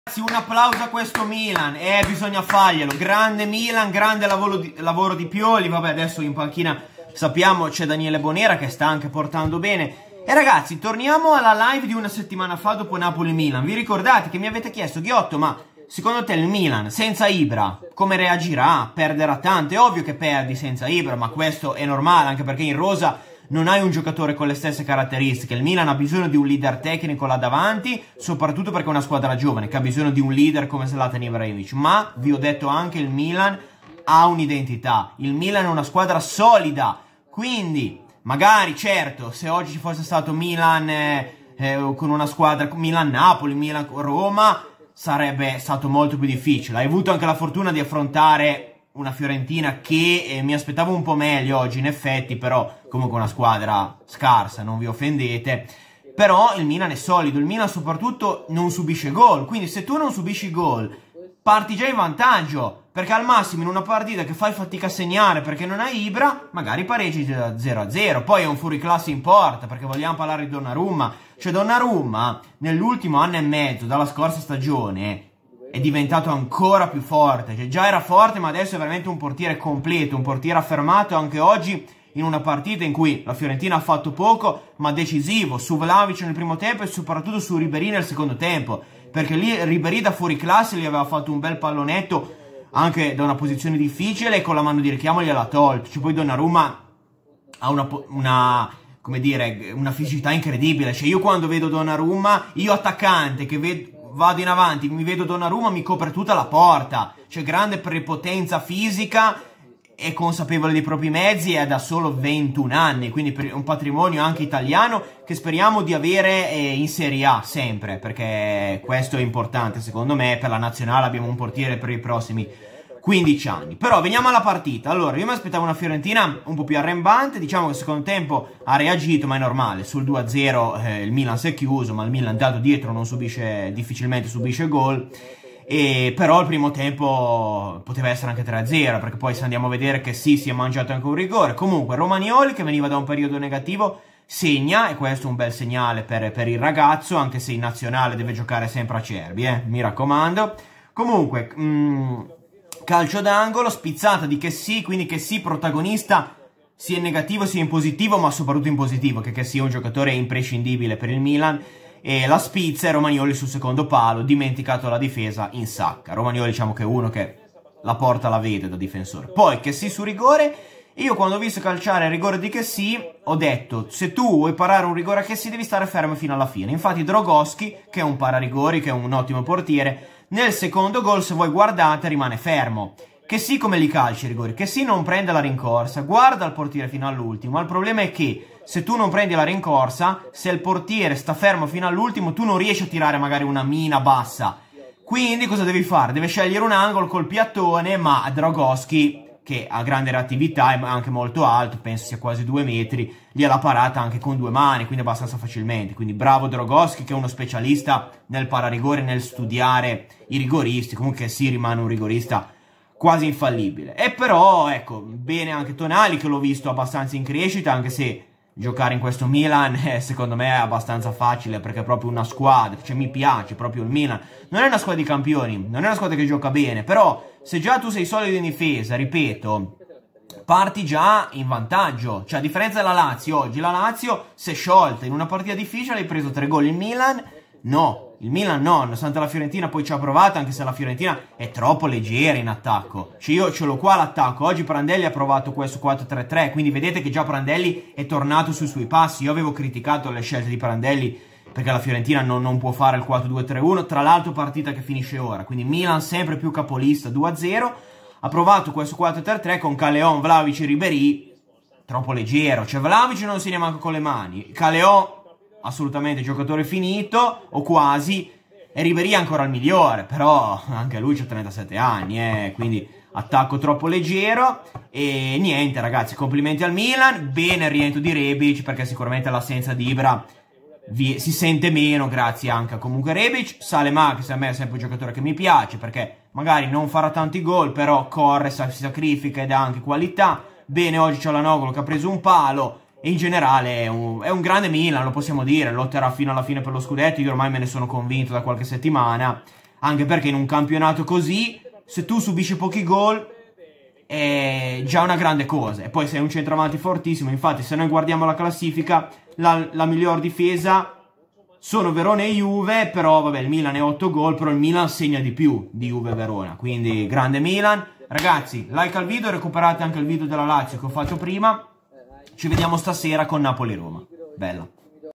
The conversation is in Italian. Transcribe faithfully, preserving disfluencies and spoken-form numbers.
Un applauso a questo Milan, eh, bisogna farglielo. Grande Milan, grande lavoro di, lavoro di Pioli. Vabbè, adesso in panchina sappiamo c'è Daniele Bonera che sta anche portando bene. E ragazzi, torniamo alla live di una settimana fa dopo Napoli-Milan. Vi ricordate che mi avete chiesto, Ghiotto, ma secondo te il Milan senza Ibra come reagirà? Perderà tanto? È ovvio che perdi senza Ibra, ma questo è normale, anche perché in rosa non hai un giocatore con le stesse caratteristiche. Il Milan ha bisogno di un leader tecnico là davanti, soprattutto perché è una squadra giovane che ha bisogno di un leader come Zlatan Ibrahimovic. Ma vi ho detto anche il Milan ha un'identità. Il Milan è una squadra solida. Quindi, magari, certo, se oggi ci fosse stato Milan eh, eh, con una squadra Milan-Napoli, Milan-Roma, sarebbe stato molto più difficile. Hai avuto anche la fortuna di affrontare una Fiorentina che eh, mi aspettavo un po' meglio oggi in effetti, però comunque una squadra scarsa, non vi offendete. Però il Milan è solido, il Milan soprattutto non subisce gol, quindi se tu non subisci gol parti già in vantaggio, perché al massimo in una partita che fai fatica a segnare perché non hai Ibra, magari pareggi da zero a zero. Poi è un fuoriclasse in porta, perché vogliamo parlare di Donnarumma. Cioè Donnarumma nell'ultimo anno e mezzo dalla scorsa stagione è diventato ancora più forte. Cioè già era forte, ma adesso è veramente un portiere completo, un portiere affermato. Anche oggi in una partita in cui la Fiorentina ha fatto poco ma decisivo su Vlahovic nel primo tempo e soprattutto su Ribéry nel secondo tempo, perché lì Ribéry da fuori classe gli aveva fatto un bel pallonetto anche da una posizione difficile e con la mano di richiamo gliel'ha tolto. Cioè poi Donnarumma ha una, una come dire, una fisicità incredibile. Cioè io quando vedo Donnarumma, io attaccante che vedo, vado in avanti, mi vedo Donnarumma, mi copre tutta la porta. C'è grande prepotenza fisica, è consapevole dei propri mezzi e ha da solo ventuno anni, quindi per un patrimonio anche italiano che speriamo di avere eh, in Serie A sempre, perché questo è importante secondo me. Per la nazionale abbiamo un portiere per i prossimi quindici anni. Però veniamo alla partita. Allora, io mi aspettavo una Fiorentina un po' più arrembante. Diciamo che il secondo tempo ha reagito, ma è normale. Sul due a zero eh, il Milan si è chiuso, ma il Milan dato dietro non subisce, difficilmente subisce gol. E però il primo tempo poteva essere anche tre a zero, perché poi se andiamo a vedere che sì, si è mangiato anche un rigore. Comunque Romagnoli, che veniva da un periodo negativo, segna, e questo è un bel segnale per, per il ragazzo, anche se in nazionale deve giocare sempre a Cerbi, eh, mi raccomando. Comunque mh, calcio d'angolo, spizzata di Kessie, quindi Kessie protagonista sia in negativo sia in positivo, ma soprattutto in positivo, che Kessie è un giocatore imprescindibile per il Milan. E la spizza e Romagnoli sul secondo palo, dimenticato la difesa, in sacca. Romagnoli diciamo che è uno che la porta la vede da difensore. Poi Kessie su rigore. Io quando ho visto calciare il rigore di Kessie ho detto, se tu vuoi parare un rigore a Kessie devi stare fermo fino alla fine. Infatti Dragowski, che è un pararigori, che è un ottimo portiere, nel secondo gol, se voi guardate, rimane fermo. Kessie come li calci i rigori? Kessie non prende la rincorsa, guarda il portiere fino all'ultimo. Ma il problema è che se tu non prendi la rincorsa, se il portiere sta fermo fino all'ultimo, tu non riesci a tirare magari una mina bassa. Quindi cosa devi fare? Deve scegliere un angolo col piattone, ma Dragowski, che ha grande reattività, è anche molto alto, penso sia quasi due metri, gliel'ha parata anche con due mani, quindi abbastanza facilmente. Quindi bravo Dragowski, che è uno specialista nel pararigore, nel studiare i rigoristi. Comunque sì, rimane un rigorista quasi infallibile. E però, ecco, bene anche Tonali, che l'ho visto abbastanza in crescita, anche se giocare in questo Milan eh, secondo me è abbastanza facile, perché è proprio una squadra, cioè mi piace proprio il Milan. Non è una squadra di campioni, non è una squadra che gioca bene, però se già tu sei solido in difesa, ripeto, parti già in vantaggio. Cioè a differenza della Lazio, oggi la Lazio si è sciolta in una partita difficile, hai preso tre gol. Il Milan no. Il Milan no, nonostante la Fiorentina poi ci ha provato, anche se la Fiorentina è troppo leggera in attacco. Cioè io ce l'ho qua l'attacco, oggi Prandelli ha provato questo quattro tre tre, quindi vedete che già Prandelli è tornato sui suoi passi. Io avevo criticato le scelte di Prandelli perché la Fiorentina non, non può fare il quattro due tre uno, tra l'altro partita che finisce ora, quindi Milan sempre più capolista, due a zero. Ha provato questo quattro tre tre con Caleon, Vlahovic e Ribéry, troppo leggero. Cioè Vlahovic non segna manco con le mani, Caleon assolutamente giocatore finito, o quasi, e Ribéry ancora il migliore, però anche lui c'ha trentasette anni, eh, quindi attacco troppo leggero. E niente ragazzi, complimenti al Milan, bene il rientro di Rebic, perché sicuramente l'assenza di Ibra vi, si sente meno, grazie anche a comunque Rebic. Salemakers, che a me è sempre un giocatore che mi piace, perché magari non farà tanti gol, però corre, si sacrifica ed ha anche qualità. Bene oggi c'è Cialanoglu che ha preso un palo. E in generale è un, è un grande Milan, lo possiamo dire, lotterà fino alla fine per lo scudetto, io ormai me ne sono convinto da qualche settimana. anche perché in un campionato così, se tu subisci pochi gol, è già una grande cosa. E poi sei un centravanti fortissimo. Infatti, se noi guardiamo la classifica, la, la miglior difesa sono Verona e Juve, però vabbè, il Milan è otto gol, però il Milan segna di più di Juve e Verona, quindi grande Milan. Ragazzi, like al video, recuperate anche il video della Lazio che ho fatto prima. Ci vediamo stasera con Napoli-Roma. Bella.